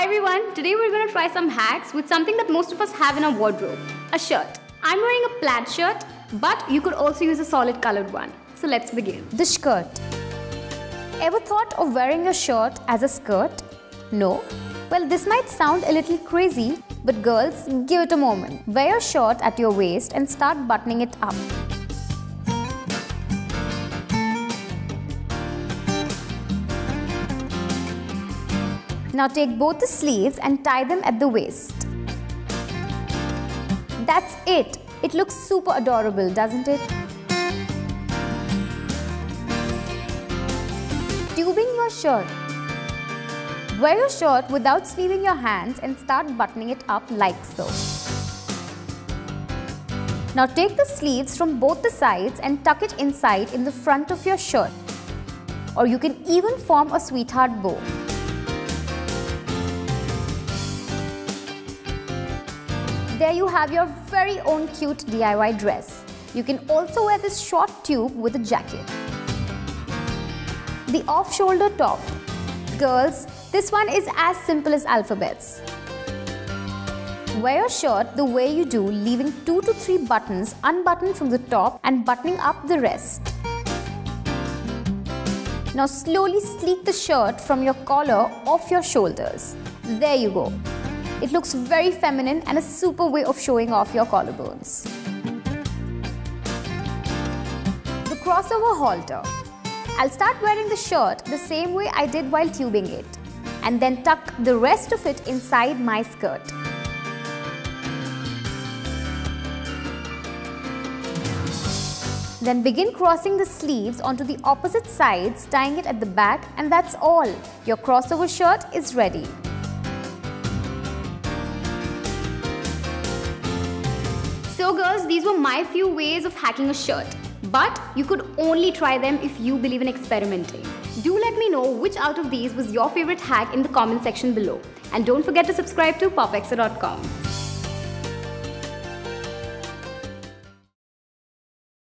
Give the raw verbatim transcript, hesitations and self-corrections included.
everyone, today we're going to try some hacks with something that most of us have in our wardrobe, a shirt. I'm wearing a plaid shirt, but you could also use a solid colored one. So let's begin. The skirt. Ever thought of wearing a shirt as a skirt? No? Well, this might sound a little crazy, but girls, give it a moment. Wear your shirt at your waist and start buttoning it up. Now take both the sleeves and tie them at the waist. That's it. It looks super adorable, doesn't it? Tubing your shirt. Wear your shirt without sleeving your hands and start buttoning it up like so. Now take the sleeves from both the sides and tuck it inside in the front of your shirt. Or you can even form a sweetheart bow. There you have your very own cute D I Y dress. You can also wear this short tube with a jacket. The off-shoulder top. Girls, this one is as simple as alphabets. Wear your shirt the way you do, leaving two to three buttons unbuttoned from the top and buttoning up the rest. Now slowly sleek the shirt from your collar off your shoulders. There you go. It looks very feminine and a super way of showing off your collarbones. The crossover halter. I'll start wearing the shirt the same way I did while tubing it, and then tuck the rest of it inside my skirt. Then begin crossing the sleeves onto the opposite sides, tying it at the back, and that's all. Your crossover shirt is ready. So girls, these were my few ways of hacking a shirt. But you could only try them if you believe in experimenting. Do let me know which out of these was your favorite hack in the comment section below. And don't forget to subscribe to pop extra dot com.